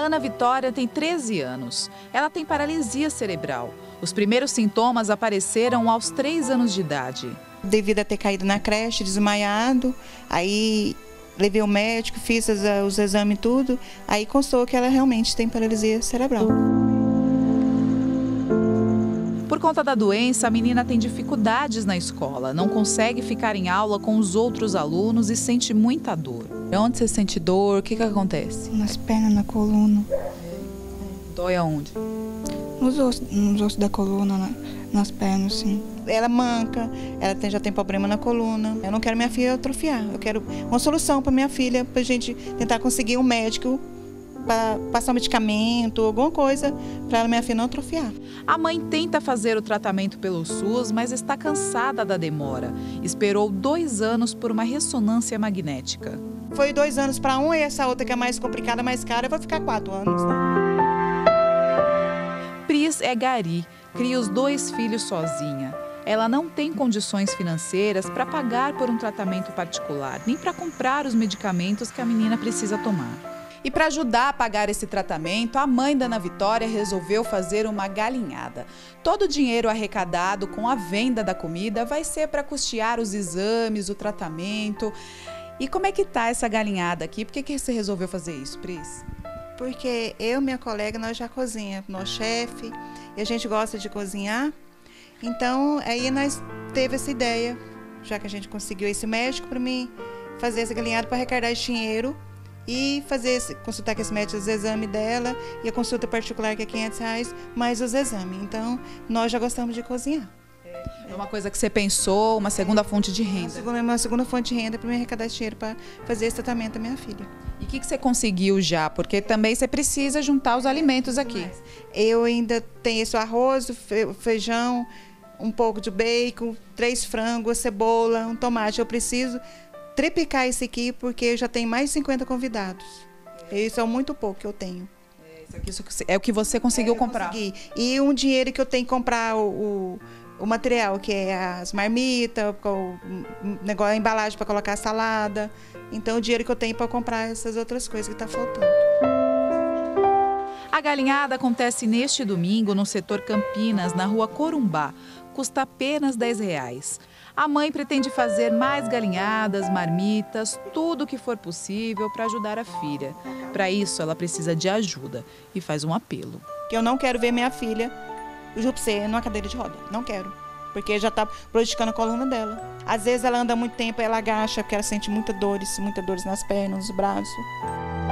Ana Vitória tem 13 anos. Ela tem paralisia cerebral. Os primeiros sintomas apareceram aos 3 anos de idade. Devido a ter caído na creche, desmaiado, aí levei o médico, fiz os exames e tudo, aí constou que ela realmente tem paralisia cerebral. Por conta da doença, a menina tem dificuldades na escola, não consegue ficar em aula com os outros alunos e sente muita dor. Onde você sente dor? O que acontece? Nas pernas, na coluna. Dói aonde? Nos ossos da coluna, nas pernas, sim. Ela manca, ela já tem problema na coluna. Eu não quero minha filha atrofiar, eu quero uma solução para minha filha, para a gente tentar conseguir um médico para passar um medicamento, alguma coisa, para minha filha não atrofiar. A mãe tenta fazer o tratamento pelo SUS, mas está cansada da demora. Esperou 2 anos por uma ressonância magnética. Foi 2 anos para uma e essa outra que é mais complicada, mais cara, vai ficar 4 anos. Né? Pris é gari, cria os 2 filhos sozinha. Ela não tem condições financeiras para pagar por um tratamento particular, nem para comprar os medicamentos que a menina precisa tomar. E para ajudar a pagar esse tratamento, a mãe da Ana Vitória resolveu fazer uma galinhada. Todo o dinheiro arrecadado com a venda da comida vai ser para custear os exames, o tratamento. E como é que tá essa galinhada aqui? Por que você resolveu fazer isso, Pris? Porque eu e minha colega, nós já cozinhamos, nós chefe, e a gente gosta de cozinhar. Então, aí nós teve essa ideia, já que a gente conseguiu esse médico para mim fazer essa galinhada para arrecadar esse dinheiro e consultar com esse médico os exames dela e a consulta particular que é R$500, mais os exames. Então, nós já gostamos de cozinhar. É uma coisa que você pensou, uma segunda fonte de renda. Uma segunda fonte de renda para me arrecadar esse dinheiro para fazer esse tratamento da minha filha. E o que você conseguiu já? Porque também você precisa juntar os alimentos aqui. Eu ainda tenho esse arroz, feijão, um pouco de bacon, 3 frangos, cebola, um tomate. Eu preciso triplicar isso aqui porque eu já tenho mais de 50 convidados. Isso é muito pouco que eu tenho. Isso é o que você conseguiu comprar? Consegui. E um dinheiro que eu tenho que comprar o material, que é as marmitas, a embalagem para colocar a salada. Então, o dinheiro que eu tenho para comprar essas outras coisas que está faltando. A galinhada acontece neste domingo no setor Campinas, na rua Corumbá. Custa apenas R$10. A mãe pretende fazer mais galinhadas, marmitas, tudo o que for possível para ajudar a filha. Para isso, ela precisa de ajuda e faz um apelo. Eu não quero ver minha filha, eu juro pra você, numa cadeira de roda. Não quero. Porque já está prejudicando a coluna dela. Às vezes ela anda muito tempo, ela agacha, porque ela sente muitas dores nas pernas, nos braços.